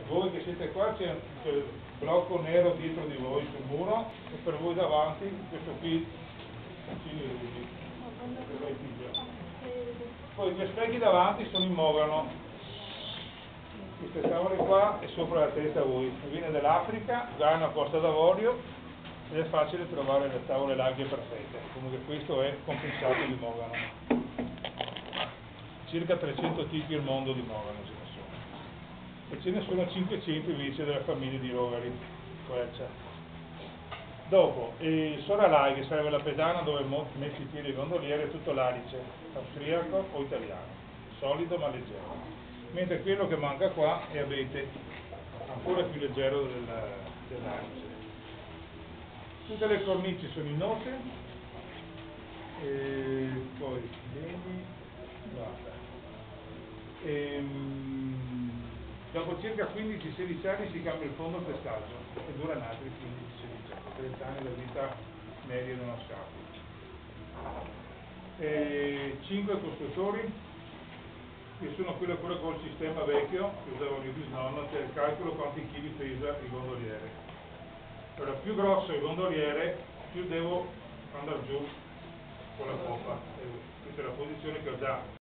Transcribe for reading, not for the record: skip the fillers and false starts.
Voi che siete qua c'è il blocco nero dietro di voi sul muro e per voi davanti questo qui vicino ai rubi. Poi gli specchi davanti sono in mogano, queste tavole qua è sopra la testa a voi, viene dall'Africa, ha una costa d'avorio ed è facile trovare le tavole larghe perfette. Comunque questo è compensato di mogano, circa 300 tipi al mondo di mogano ce ne sono, e ce ne sono 500 invece della famiglia di Rogari, quercia. Dopo, il Soralai, che sarebbe la pedana dove metti i piedi il gondoliere, è tutto l'alice, austriaco o italiano, solido ma leggero. Mentre quello che manca qua è abete, ancora più leggero dell'alice. Tutte le cornici sono in noce, e poi legni, guarda. Dopo circa 15-16 anni si cambia il fondo per stagio e dura altri 15-16 anni, 30 anni la vita media di uno scafo. 5 costruttori, che sono quello col sistema vecchio che usava mio bisnonno, che calcolo quanti chili pesa il gondoliere. Allora, più grosso il gondoliere, più devo andare giù con la poppa. Questa è la posizione che ho già